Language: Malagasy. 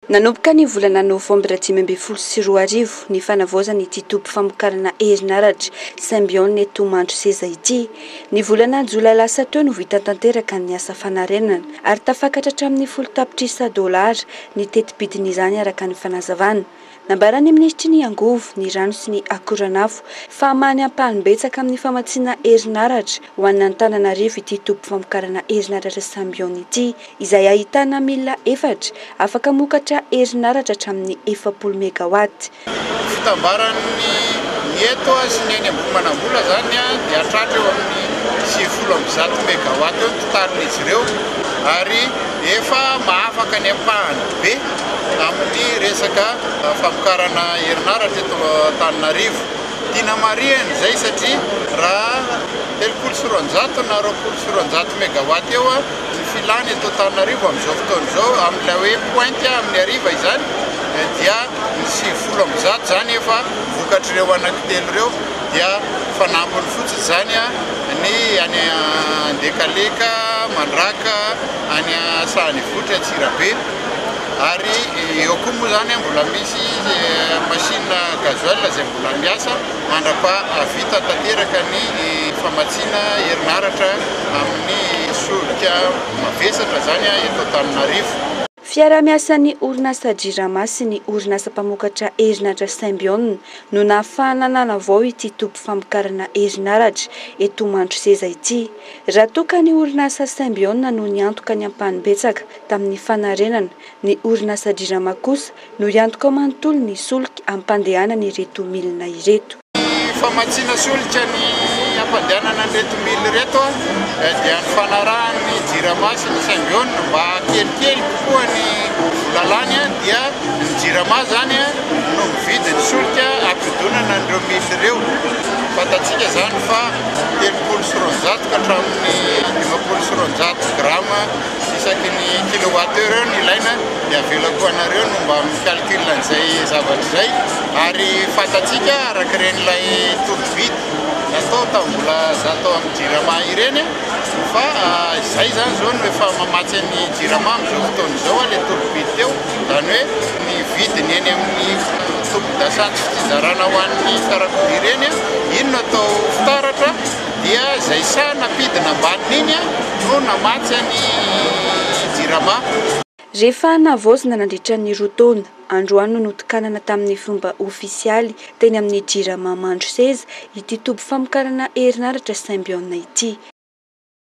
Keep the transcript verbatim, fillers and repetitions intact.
Nanomboka ny volana novambra dimy amby folo sy roa arivo ny fanavaozana ity topo famokarana herinaratra Symbion eto Mandro Seza ity. Ny volana jolay lasa teo no vita tanteraka ny asa fanarenana ary tafakatra hatramin'ny folo tapitrisa dolara ny tetibidin'izany araka ny fanazavana. Nambarany ministry ny angovo, ny rano sy ny akoranafo fa many ampahany-betsaka amin'ny famatsiana herinaratra ho an'ny Antananarivo ity topo famokarana herinaratra Symbion ity, izay ahitana milina efatra afaka mokatra herinaratra hatramin'ny efapolo megawatt. Fitambaran'ny eto sy ny eny ambony zany dia hatratra eo amin'ny sivifolo amby zato megawatt eo totalin'izy ireo ary efa mahafaka ny ampahany be amin'ny resaka famokarana herinaratra eto Antananarivo. Dina marihany izay satria raha telopolo sy roanjato na roapolo sy roanjato megawatt eo ny filany eto Antananarivo amin'izao fotoana izao amin'ilay hoe pointe amin'ny hariva izany dia ny sivifolo amby zato zany efa vokatr'ireo anankitelo ireo dia fanampiny fotsiny zany ny any Andekaleka, Mandraka, any Sahanivohitra, Antsirabe ary eo koa moa zany mbola misy machine gasoil izay mbola miasa mandra-pahavita tanteraka ny famatsiana herinaratra amin'ny solika mavesatra zany eto Antananarivo. Fiara-miasan'ny orinasa Jirama sy ny orinasa mpamokatra herinaratra Symbion no nahafahana nanavao ity topo famokarana herinaratra eto Mandro Seza ity. Raha toa ka ny orinasa Symbion no niantoka ny ampahany-betsaka tamin'ny fanarenana, ny orinasa Jirama kosa no iantoka manontolo ny solika ampandehanana ireto milina ireto. Famatsiana solika ny ampandehanana ireto milina ireto dia ny fanarahan'ny Jirama sy ny Symbion mba kelikely kokoa ny lalany dia ny Jirama zany no mividy ny solika ampidonana an'ireo milina ireo. Fantatsika zany fa telopolo sy roanjato ka hatramin'ny dimapolo sy roanjato grama isaky ny kilowattheure ny ilaina dia avelako anareo no mba mikalkila an'izay zavatra izay ary fantatsika arakaren'ilay tovidy natao tambola zato amin'ny Jirama ireny fa izay zany zao no efa mamatsy ny Jirama amin'izao fotoana izao ilay tovidy teo zany hoe ny vidiny eny amin'ny tombo-dasantsy fitizarana ho an'ny fiarakodia ireny iny no atao fitaratra dia izay sa napidina ambaniny iny no namatsy ny Jirama. Rehefa navaozina nandritra ny roa taona, androany no notokanana tamin'ny fomba ofisialy teny amin'ny Jirama Mandro Seza ity topo famokarana herinaratra Symbion ity.